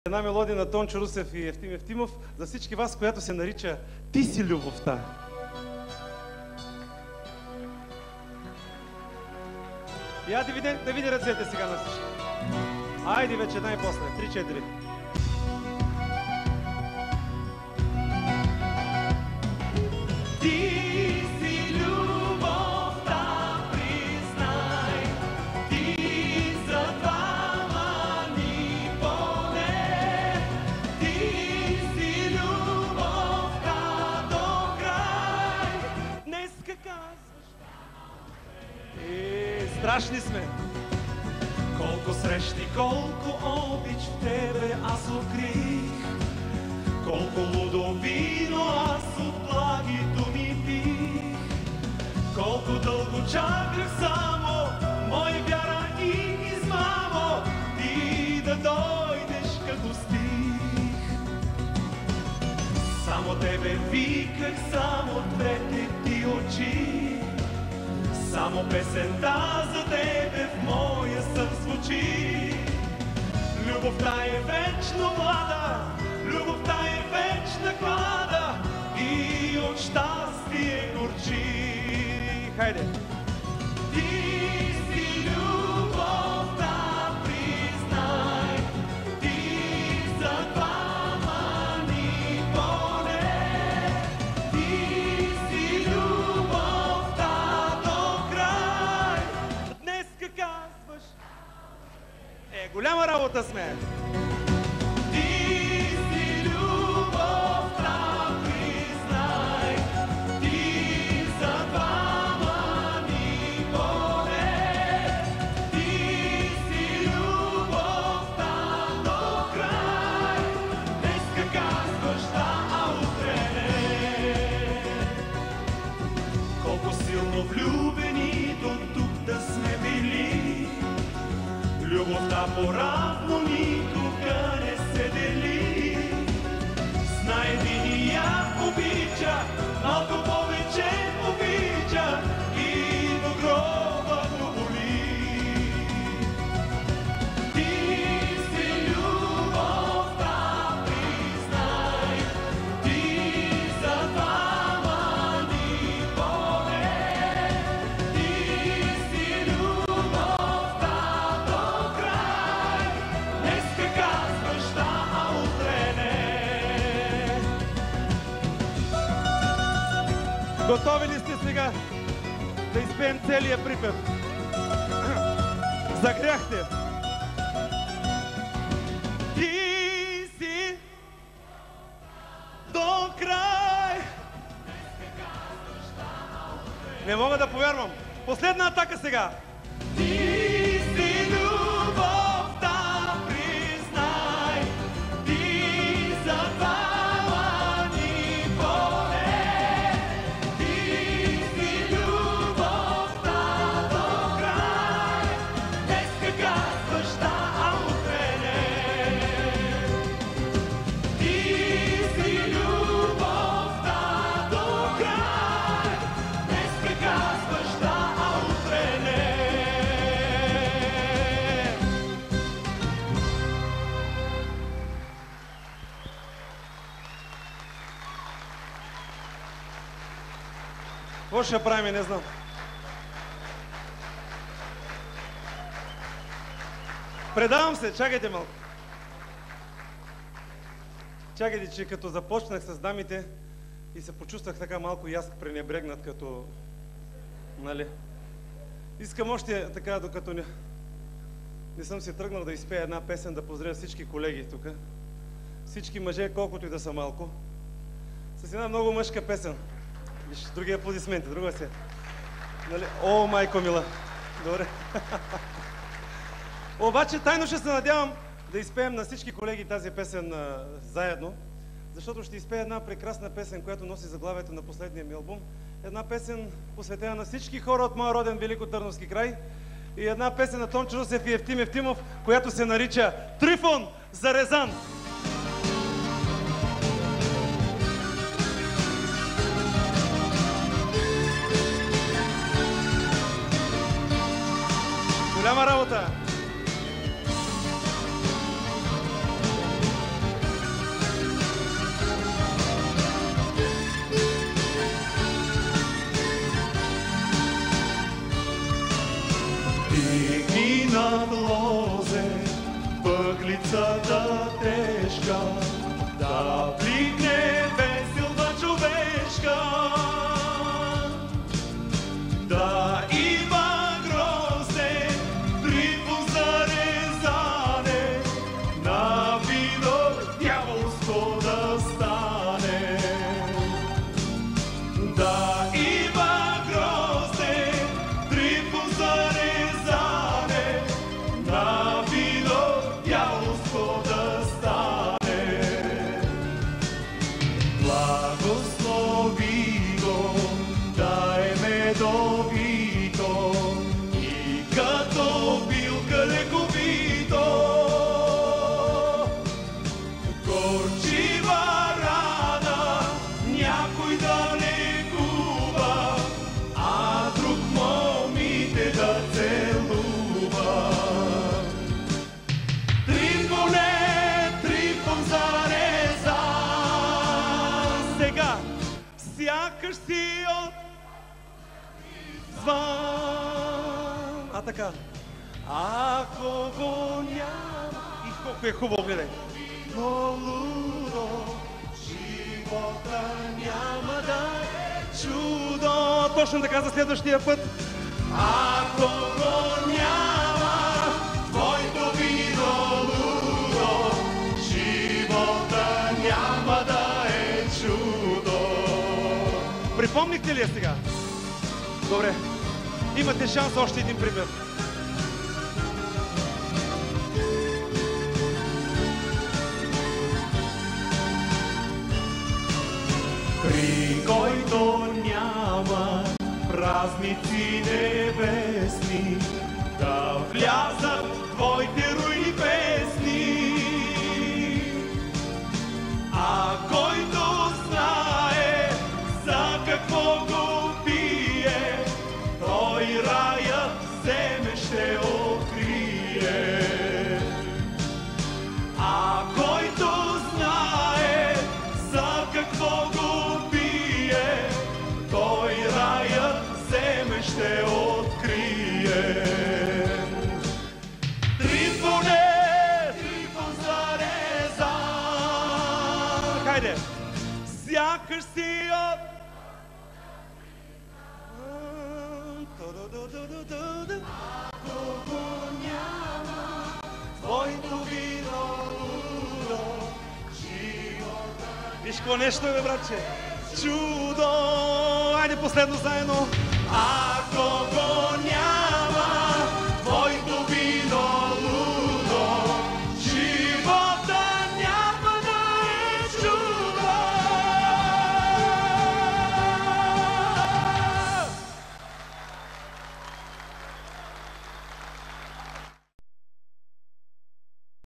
Една мелодия на Тончо Русев и Евтим Евтимов за всички вас, която се нарича "Ти си любовта". Я да види ръцете сега на всички. Айде вече най-после. 3-4. Страшни сме! Колко срещи, колко обич в тебе аз открих, колко лудо вино аз от благито ми пих, колко дълго чаках само, мой вяра и измамо, ти да дойдеш като стих. Само тебе виках, само двете ти очи, само песента за тебе в моя сън звучи. Любовта е вечно млада, любовта е вечна клада и от щастие горчи. Хайде! Ти си любовта, признай, ти за двама ни поне. Ти си любовта до край. Днеска казваш, Голяма работа сме! ти си любовта, признай, ти за двама ни поне. Ти си любовта до край. Днеска казваш да, а утре не. Колко силно влюбени до тук да сме били, любовта по-равно никога не се дели. Знай, един я обича, малко повече обича и до гроба го боли. Ти си любовта, признай, ти за двама ни поне. Ти си любовта до край. Днеска казваш да, а утре не. Готови ли сте сега да изпеем целия припев? Загряхте! Ти си до край! Не мога да повярвам! Последна атака сега! Ти си любовта, признай, ти за двама ни поне. Ти си любовта до край. Днеска казваш да, а утре не. Ти си любовта до край. Днеска казваш да, а утре не. Какво ще правим, не знам. Предавам се, чакайте малко. Чакайте, че като започнах с дамите и се почувствах така малко и аз пренебрегнат, като... Нали? Искам още така, докато не съм си тръгнал, да изпея една песен, да поздравя всички колеги тук. Всички мъже, колкото и да са малко. С една много мъжка песен. Виж, други аплодисменти, друга се. Нали? О, майко мила! Добре. Обаче тайно ще се надявам да изпеем на всички колеги тази песен заедно, защото ще изпея една прекрасна песен, която носи заглавието на последния ми албум. Една песен, посветена на всички хора от моя роден Великотърновски край, и една песен на Тончо Русев и Евтим Евтимов, която се нарича "Трифон за Резан". Голяма работа! улицата тежка, да пликне веселба човешка, да има грозде, дрипо зарезане, на вино дяволско да стане. Да има грозде, дрипо зарезане, на вино дяволско да стане. Благослови го, дай медовито и като билка лековито. Горчива рана някой да лекува, а друг момите да целува. Трифон зарезан. Сега, сякаш си от звън. А така. Ако го няма... И колко е хубаво, гледай. Но лудо, живота няма да е чудо. Точно така за следващия път. Ако го няма, твоето вино лудо, живота няма да е чудо. Припомнихте ли я сега? Добре. Имате шанс още един пример. При който няма празници небесни, да влязат твоите руйни песни. А който знае за какво го пие, той раят семе ще открие. А който знае за какво го пие, той раят семе ще открие. Трифон зарезан. Хайде! Сякаш си от... Ако го няма, твоето вино лудо, живота. Виж какво нещо е, бе, братче! Чудо! Айде последно заедно! Ако го